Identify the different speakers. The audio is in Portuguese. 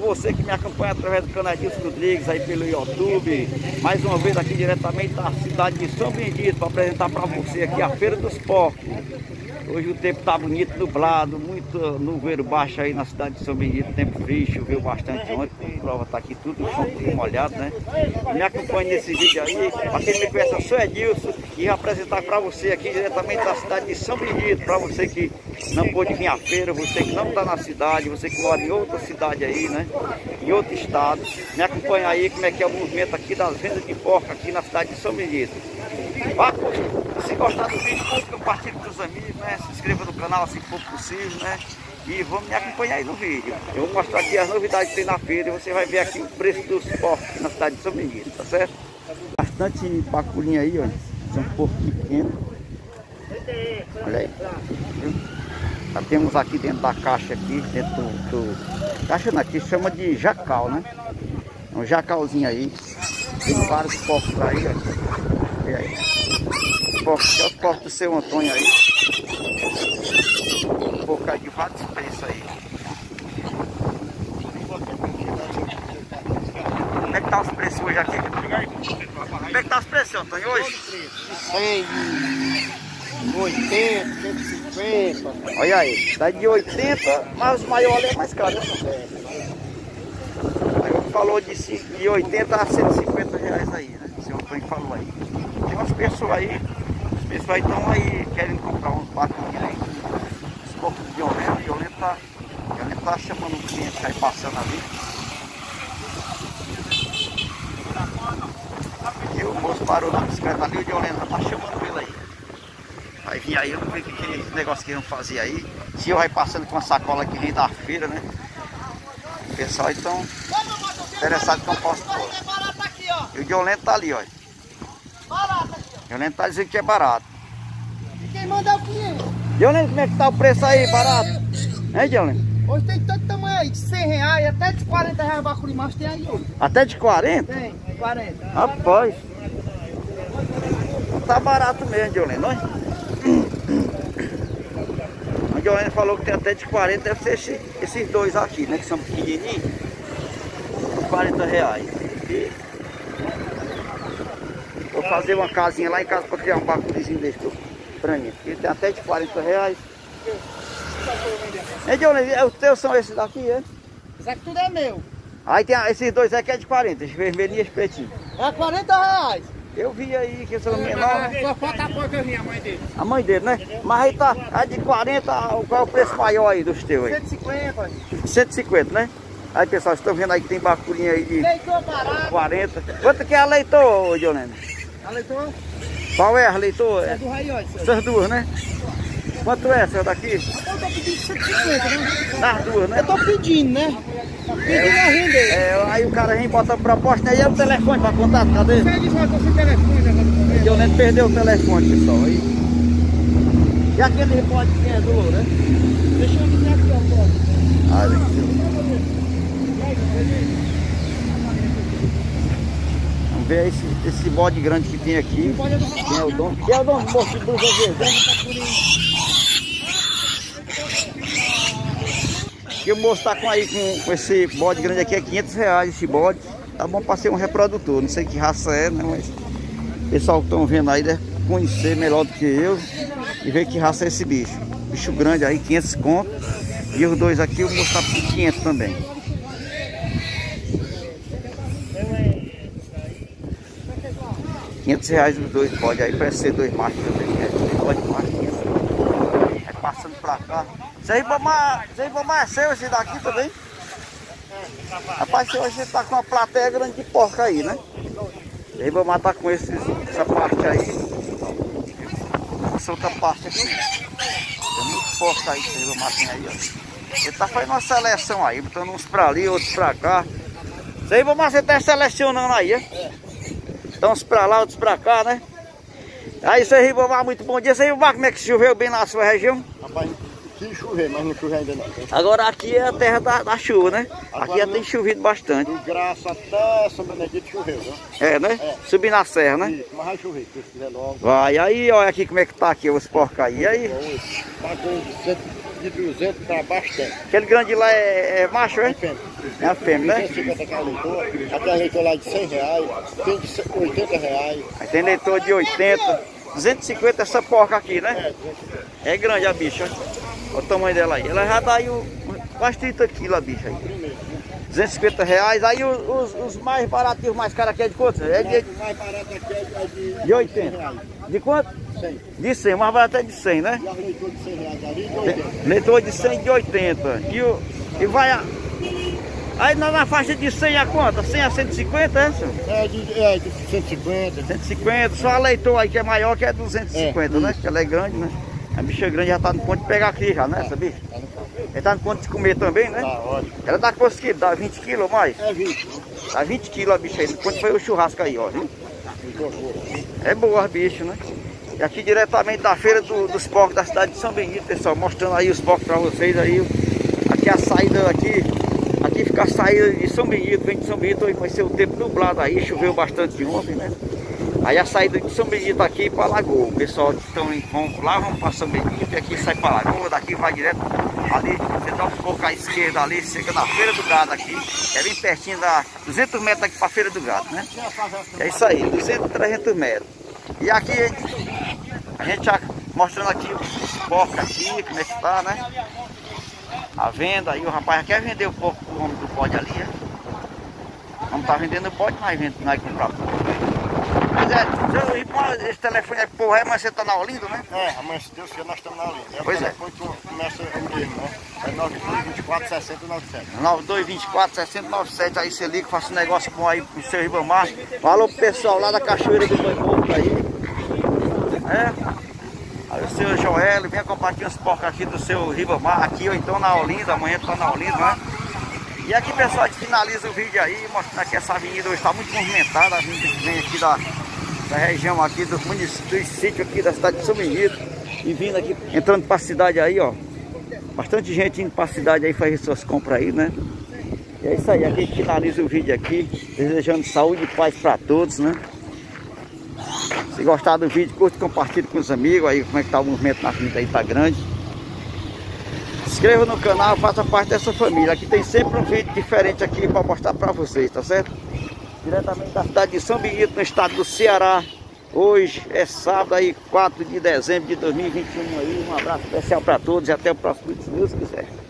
Speaker 1: você que me acompanha através do canal Edilson Rodrigues aí pelo YouTube. Mais uma vez aqui diretamente da cidade de São Benedito para apresentar para você aqui a Feira dos Porcos. Hoje o tempo tá bonito, nublado, muito nuveiro baixo aí na cidade de São Benedito, tempo frio, choveu bastante ontem, a prova tá aqui tudo, o chão tudo molhado, né? Me acompanhe nesse vídeo aí, para quem me conhece, eu sou Edilson e vou apresentar para você aqui diretamente da cidade de São Benedito, para você que não pôde vir à feira, você que não está na cidade, você que mora em outra cidade aí, né? Em outro estado, me acompanha aí como é que é o movimento aqui das vendas de porco aqui na cidade de São Benedito. Vá, se gostar do vídeo, compartilhe com os amigos, né? Se inscreva no canal se for possível, né? E vamos me acompanhar aí no vídeo. Eu vou mostrar aqui as novidades que tem na feira e você vai ver aqui o preço dos porcos na cidade de São Benedito, tá certo? Bastante paculinha aí, ó. São porcos pequenos. Olha aí. Já temos aqui dentro da caixa aqui, dentro do... Caixa não, aqui chama de jacal, né? É um jacalzinho aí. Tem vários porcos aí, ó. Olha aí. Os porcos do seu Antônio aí. Porco aí de vários preços aí. Como é que tá os preços hoje aqui? Como é que tá os preços, Antônio, hoje?
Speaker 2: 100, 80, 150.
Speaker 1: Olha aí, tá de 80, mas os maiores é mais caro, né? Aí falou de 80 a 150 reais aí, né? O senhor Antônio falou aí. Tem umas pessoas aí, os pessoal estão aí querendo comprar uns baculinhos aí. Os porcos de violento tá chamando o cliente aí passando ali. E o moço parou na bicicleta ali, o violento tá chamando ele aí. Vai vir aí, eu não sei o que negócio que eles vão fazer aí. Se eu vai passando com a sacola que vem da feira, né? O pessoal então interessado que eu posso pôr. E o violento tá ali, ó. O violento tá dizendo que é barato.
Speaker 2: E quem manda é o cliente.
Speaker 1: Violento, como é que tá o preço aí, barato? Hein, violento?
Speaker 2: Hoje tem tanto tamanho aí, de 100 reais, até de 40 reais bacuri, mas tem aí hoje.
Speaker 1: Até de 40?
Speaker 2: Tem, 40.
Speaker 1: Rapaz, tá barato mesmo, violento, não é? O violento falou que tem até de 40, deve ser esses dois aqui, né? Que são pequenininhos. 40 reais. E vou fazer uma casinha lá em casa para criar um bacurizinho desse pra mim. Ele tem até de 40 reais. O teu são esses daqui, é?
Speaker 2: Isso aqui tudo é meu.
Speaker 1: Aí tem esses dois aqui é de 40, esse vermelhinho e esse pretinho.
Speaker 2: É 40 reais.
Speaker 1: Eu vi aí que são menor.
Speaker 2: Só falta a porca vir, a mãe dele.
Speaker 1: A mãe dele, né? Mas aí tá, aí de 40, qual é o preço maior aí dos teus aí?
Speaker 2: 150.
Speaker 1: 150, né? Aí pessoal, vocês estão vendo aí que tem bacurinha aí de
Speaker 2: Leitor barato.
Speaker 1: 40. Quanto que é a leitor, Dionene?
Speaker 2: A leitor?
Speaker 1: Qual é a leitor?
Speaker 2: É do Raiói, senhor.
Speaker 1: Essas duas, né? Quanto é essa daqui?
Speaker 2: Eu tô pedindo 150, né?
Speaker 1: Das duas, né?
Speaker 2: Eu tô pedindo, né? Pedindo a render.
Speaker 1: Aí o cara vem botar proposta aí, é o telefone para contato, cadê?
Speaker 2: Você diz, mas você telefone, né?
Speaker 1: Dionene perdeu o telefone, pessoal. Aí. E aquele repórter que é do, né?
Speaker 2: Deixa eu dizer aqui, ó, pô.
Speaker 1: Vamos ver esse bode grande que tem aqui. Quem é o dono? Quem é o dono do moço de blusa verde? E o moço tá com esse bode grande aqui, é 500 reais esse bode. Tá bom para ser um reprodutor, não sei que raça é, né? Mas o pessoal que estão vendo aí deve conhecer melhor do que eu e ver que raça é esse bicho. Bicho grande aí, 500 conto. E os dois aqui, o moço tá por 500 também. R$500 os dois bodes aí, parece ser dois machos também. Bode macho, 500. Aí passando pra cá. Esse aí é seu esse daqui também? Rapaz, hoje tá com uma plateia grande de porca aí, né? E aí vou matar com essa parte aí. Essa outra parte aqui. Tem muitos porcos aí que eu matei aí, ó. Ele tá fazendo uma seleção aí, botando uns pra ali, outros pra cá. Isso aí, você tá selecionando aí, é? Então uns pra lá, outros pra cá, né? Aí isso aí, Ribamar, muito bom dia. Isso aí, Ribamar, como é que choveu bem na sua região?
Speaker 2: Rapaz, que chover, mas não choveu ainda não.
Speaker 1: Agora aqui é a terra da chuva, né? Agora aqui já tem chovido bastante.
Speaker 2: De graça até São Benedito choveu, né?
Speaker 1: É, né? É. Subir na serra, né?
Speaker 2: Isso, mas vai chover, se quiser logo.
Speaker 1: Vai, aí olha aqui como é que tá aqui os porcos aí. E aí?
Speaker 2: Pagou
Speaker 3: de 200 para baixo tem.
Speaker 1: Aquele grande lá é macho, é?
Speaker 3: É fêmea.
Speaker 1: É a fêmea, né?
Speaker 3: 250 aquela leitor, aquela leitor lá de 100 reais, tem de 80 reais.
Speaker 1: Aí tem leitor de 80, 250 essa porca aqui, né?
Speaker 3: É, 250.
Speaker 1: É grande a bicha, olha o tamanho dela aí. Ela já dá aí quase 30 quilos a bicha aí. 250 reais. Aí os mais baratos e os mais caros aqui é de quanto? É
Speaker 3: O mais barato aqui é
Speaker 1: de 80.
Speaker 3: reais.
Speaker 1: De quanto?
Speaker 3: 100.
Speaker 1: De 100, o mais barato é de 100, né?
Speaker 3: E as leitores de 100 reais ali de 80.
Speaker 1: Leitor de 100 de 80. E vai a... Aí na faixa de 100 a quanto? 100 a 150, é isso?
Speaker 3: É de 150.
Speaker 1: 150, só a leitor aí que é maior que é 250, né? Que ela é grande, né? A bicha grande já tá no ponto de pegar aqui já, né? Essa bicha?
Speaker 3: Tá no ponto.
Speaker 1: Ele tá no ponto de comer também, né?
Speaker 3: Tá ótimo.
Speaker 1: Ela dá quantos quilos? Dá 20 quilos ou mais?
Speaker 3: É 20.
Speaker 1: Dá 20 quilos a bicha aí. No ponto foi o churrasco aí, ó. Viu? É boa a bicha, né? E aqui diretamente da feira dos porcos da cidade de São Benito, pessoal. Mostrando aí os porcos pra vocês aí. Aqui a saída aqui. Aqui fica a saída de São Benito, vem de São Benito, hoje vai ser o tempo nublado aí, choveu bastante ontem, né? Aí a saída de São Benito aqui para Lagoa, o pessoal que estão lá vão para São Benito e aqui sai para Lagoa, daqui vai direto ali, você dá um pouco à esquerda ali, chega na Feira do Gado aqui, é bem pertinho, da 200 metros aqui para a Feira do Gado, né? É isso aí, 200, 300 metros. E aqui a gente já mostrando aqui os porcos aqui, como é que tá, né? A venda, aí o rapaz quer vender um pouco pro homem do bode ali, né? Não tá vendendo o bode, mas vai comprar pouco. Mas seu irmão, esse telefone é porra, mas você tá na Olinda, né?
Speaker 3: É, amanhã se Deus quiser nós estamos na Olinda.
Speaker 1: Pois é.
Speaker 3: Depois começa o mesmo, né? É 9224 6097.
Speaker 1: 9224 6097, aí você liga, faça um negócio bom aí pro seu Ribamar. Falou pro pessoal lá da Cachoeira do Boi Morto aí. Aí o seu Joel, vem compartilhar os porcos aqui do seu Ribamar, aqui ou então na Olinda, amanhã tá na Olinda, né? E aqui, pessoal, a gente finaliza o vídeo aí, mostrando que essa avenida hoje está muito movimentada, a gente vem aqui da região aqui, dos sítios aqui da cidade de São Benito, e vindo aqui, entrando para a cidade aí, ó, bastante gente indo para a cidade aí fazer suas compras aí, né? E é isso aí, aqui a gente finaliza o vídeo aqui, desejando saúde e paz para todos, né? Se gostar do vídeo, curte, compartilhe com os amigos aí, como é que tá o movimento na avenida aí, tá grande. Se inscreva no canal, faça parte dessa família. Aqui tem sempre um vídeo diferente aqui para mostrar para vocês, tá certo? Diretamente da cidade de São Benito, no estado do Ceará. Hoje é sábado aí, 4 de dezembro de 2021 aí. Um abraço especial para todos e até o próximo vídeo, se Deus quiser.